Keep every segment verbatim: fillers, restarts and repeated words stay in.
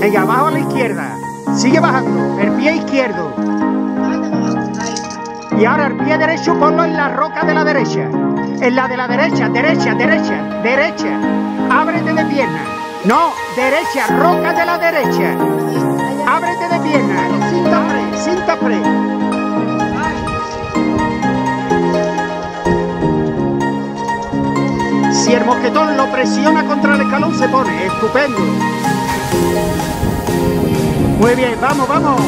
Venga, abajo a la izquierda. Sigue bajando. El pie izquierdo. Y ahora el pie derecho ponlo en la roca de la derecha. En la de la derecha, derecha, derecha, derecha. Ábrete de pierna. No, derecha, roca de la derecha. Ábrete de pierna. Cinta pre, cinta pre. Si el mosquetón lo presiona contra el escalón se pone. Estupendo. Muy bien, vamos, vamos.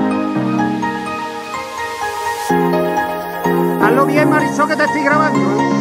Hazlo bien, Marisol, que te estoy grabando, ¿eh?